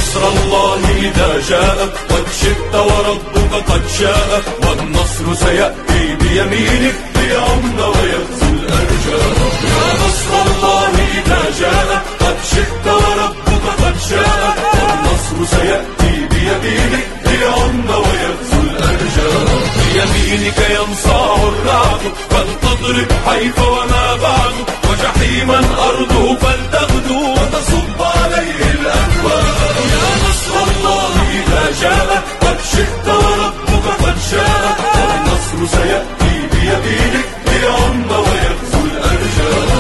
نصر الله إذا جاء قد شئت وربك قد شاء، والنصر سيأتي بيمينك ليعم ويغزو الأرجاء. يا نصر الله إذا جاء قد شئت وربك قد شاء، والنصر سيأتي بيمينك ليعم ويغزو الأرجاء. بيمينك ينصاع الرعد فلتضرب حيث وما بعد، وجحيما أرضه فلتغدو وتصب عليه الأهواء. يا نصر الله إذا جاء قد شئت وربك قد شاء، والنصر سيأتي بيمينك ليعم ويغزو الأرجاء.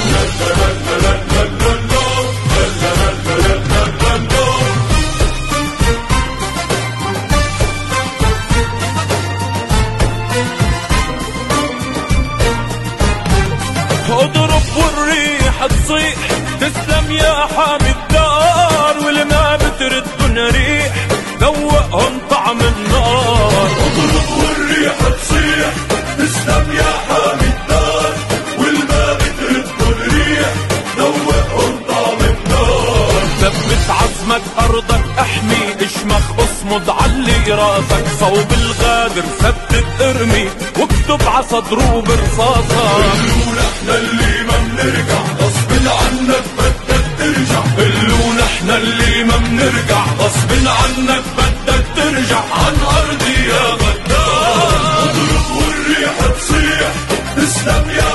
اضرب والريح تصيح تسلم يا حامي الدار، والما بتردن ريح ذوقهم طعم النار. اضرب والريح تصيح تسلم يا حامي الدار، والما بتردن ريح ذوقهم طعم النار. ثبت عزمك أرضك احمي، اشمخ اصمد علي راسك، صوب الغادر ثبت ارمي واكتب عصدره برصاصة. قلوا نحن اللي ما بنرجع غصب عنك بدك ترجع، قلوا نحن اللي ما بنرجع غصب عنك بدك ترجع عن أرضي يا غدار. اضرب والريح تصيح تسلم يا